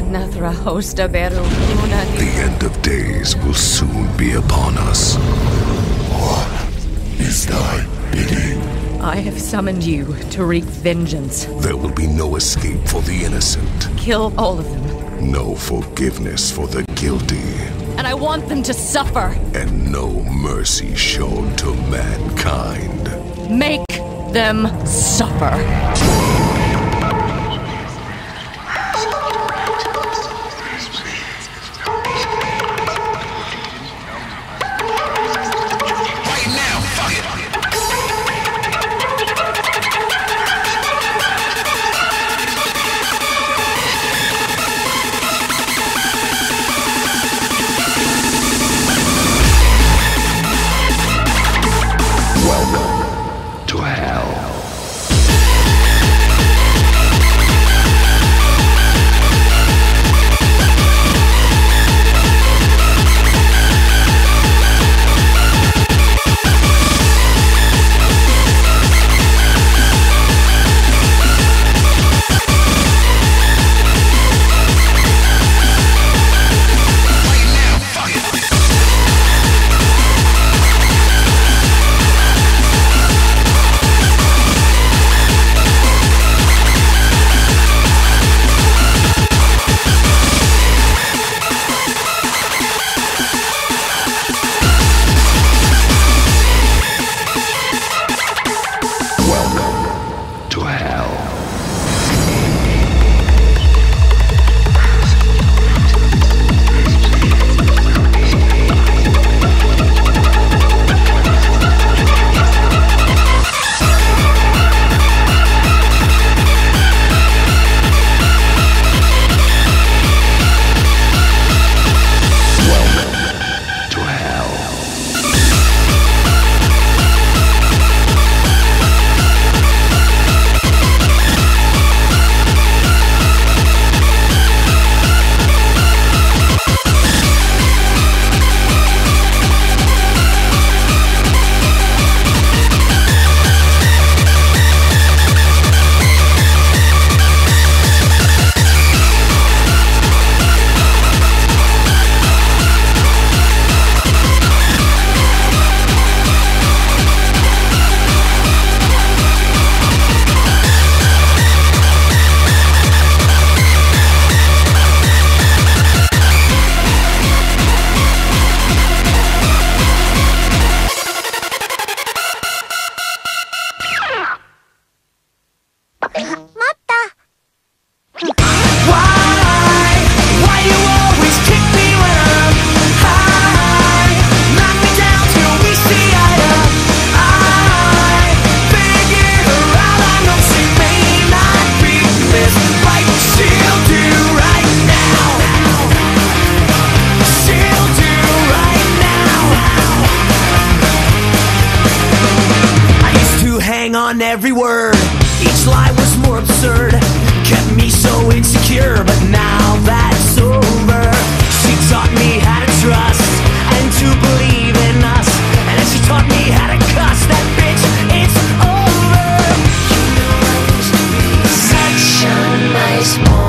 The end of days will soon be upon us. What is thy bidding? I have summoned you to wreak vengeance. There will be no escape for the innocent. Kill all of them. No forgiveness for the guilty. And I want them to suffer. And no mercy shown to mankind. Make them suffer. On every word, each lie was more absurd, kept me so insecure, but now that's over. She taught me how to trust and to believe in us, and then she taught me how to cuss. That bitch, it's over. You know I used to be such a nice boy.